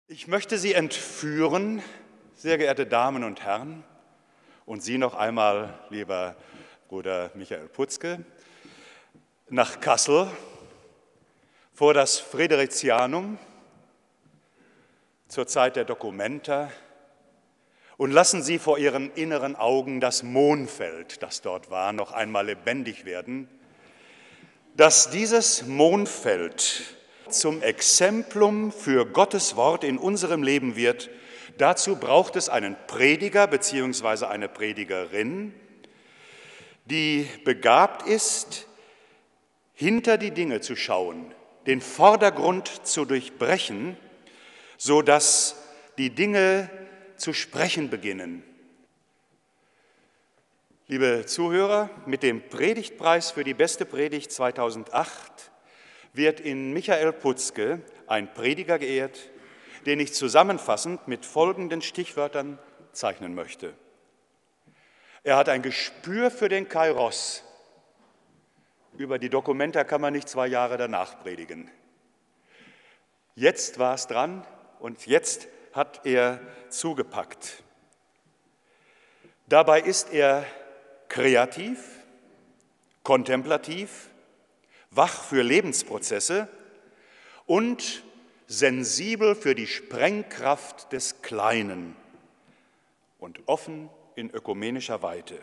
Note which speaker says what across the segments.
Speaker 1: Ich möchte Sie entführen, sehr geehrte Damen und Herren, und Sie noch einmal, lieber Bruder Michael Putzke, nach Kassel vor das Friderizianum zur Zeit der Documenta und lassen Sie vor Ihren inneren Augen das Mohnfeld, das dort war, noch einmal lebendig werden, dass dieses Mohnfeld zum Exemplum für Gottes Wort in unserem Leben wird. Dazu braucht es einen Prediger bzw. eine Predigerin, die begabt ist, hinter die Dinge zu schauen, den Vordergrund zu durchbrechen, sodass die Dinge zu sprechen beginnen. Liebe Zuhörer, mit dem Predigtpreis für die beste Predigt 2008 wird in Michael Putzke ein Prediger geehrt, den ich zusammenfassend mit folgenden Stichwörtern zeichnen möchte. Er hat ein Gespür für den Kairos. Über die Documenta kann man nicht 2 Jahre danach predigen. Jetzt war es dran und jetzt hat er zugepackt. Dabei ist er kreativ, kontemplativ, wach für Lebensprozesse und sensibel für die Sprengkraft des Kleinen und offen in ökumenischer Weite.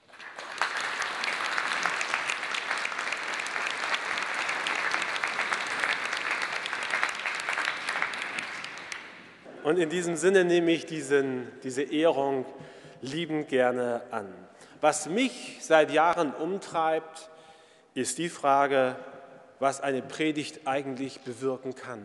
Speaker 2: Und in diesem Sinne nehme ich diese Ehrung liebend gerne an. Was mich seit Jahren umtreibt, ist die Frage, was eine Predigt eigentlich bewirken kann.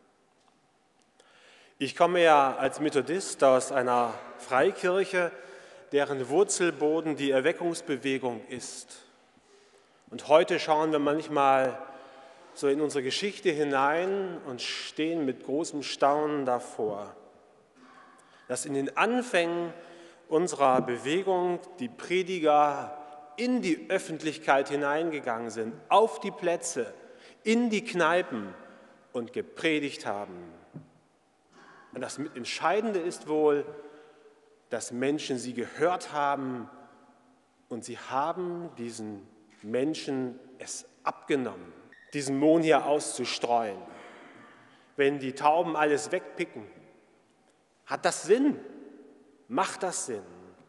Speaker 2: Ich komme ja als Methodist aus einer Freikirche, deren Wurzelboden die Erweckungsbewegung ist. Und heute schauen wir manchmal so in unsere Geschichte hinein und stehen mit großem Staunen davor, dass in den Anfängen unserer Bewegung die Prediger in die Öffentlichkeit hineingegangen sind, auf die Plätze, in die Kneipen und gepredigt haben. Und das Entscheidende ist wohl, dass Menschen sie gehört haben und sie haben diesen Menschen es abgenommen, diesen Mohn hier auszustreuen. Wenn die Tauben alles wegpicken, hat das Sinn? Macht das Sinn?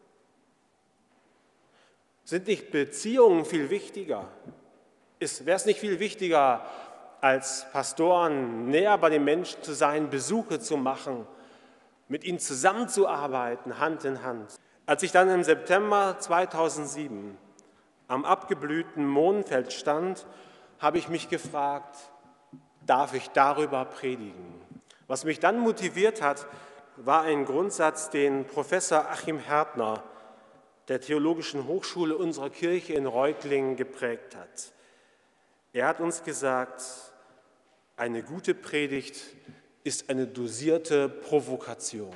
Speaker 2: Sind nicht Beziehungen viel wichtiger? Wäre es nicht viel wichtiger, als Pastoren näher bei den Menschen zu sein, Besuche zu machen, mit ihnen zusammenzuarbeiten, Hand in Hand? Als ich dann im September 2007 am abgeblühten Mohnfeld stand, habe ich mich gefragt, darf ich darüber predigen? Was mich dann motiviert hat, war ein Grundsatz, den Professor Achim Härtner der Theologischen Hochschule unserer Kirche in Reutlingen geprägt hat. Er hat uns gesagt, eine gute Predigt ist eine dosierte Provokation.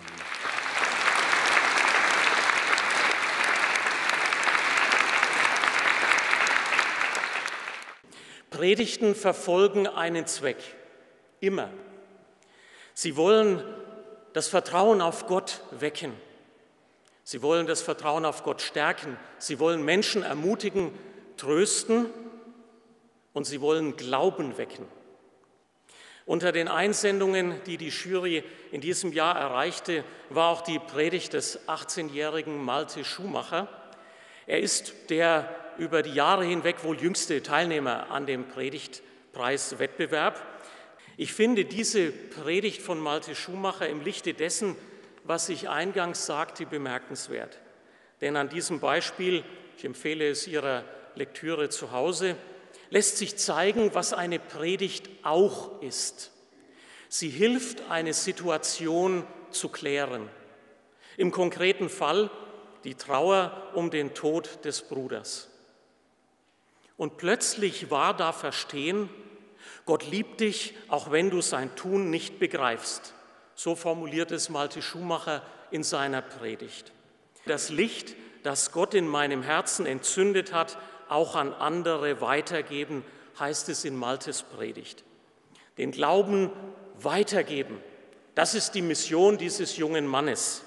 Speaker 3: Predigten verfolgen einen Zweck, immer. Sie wollen das Vertrauen auf Gott wecken. Sie wollen das Vertrauen auf Gott stärken. Sie wollen Menschen ermutigen, trösten und sie wollen Glauben wecken. Unter den Einsendungen, die die Jury in diesem Jahr erreichte, war auch die Predigt des 18-jährigen Malte Schumacher. Er ist der über die Jahre hinweg wohl jüngste Teilnehmer an dem Predigtpreiswettbewerb. Ich finde diese Predigt von Malte Schumacher im Lichte dessen, was ich eingangs sagte, bemerkenswert. Denn an diesem Beispiel, ich empfehle es Ihrer Lektüre zu Hause, lässt sich zeigen, was eine Predigt auch ist. Sie hilft, eine Situation zu klären. Im konkreten Fall die Trauer um den Tod des Bruders. Und plötzlich war da Verstehen, Gott liebt dich, auch wenn du sein Tun nicht begreifst. So formuliert es Malte Schumacher in seiner Predigt. Das Licht, das Gott in meinem Herzen entzündet hat, auch an andere weitergeben, heißt es in Maltes Predigt. Den Glauben weitergeben, Das ist die Mission dieses jungen Mannes.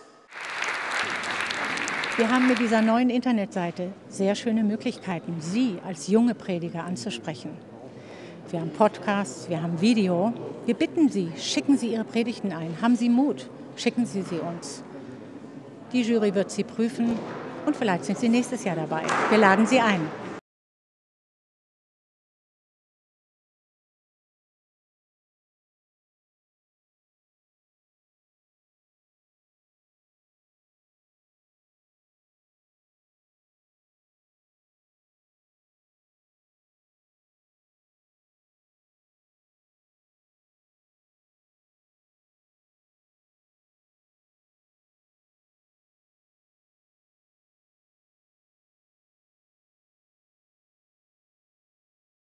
Speaker 4: Wir haben mit dieser neuen Internetseite sehr schöne Möglichkeiten, Sie als junge Prediger anzusprechen. Wir haben Podcasts, wir haben Video. Wir bitten Sie, schicken Sie Ihre Predigten ein. Haben Sie Mut, schicken Sie sie uns. Die Jury wird sie prüfen und vielleicht sind Sie nächstes Jahr dabei. Wir laden Sie ein.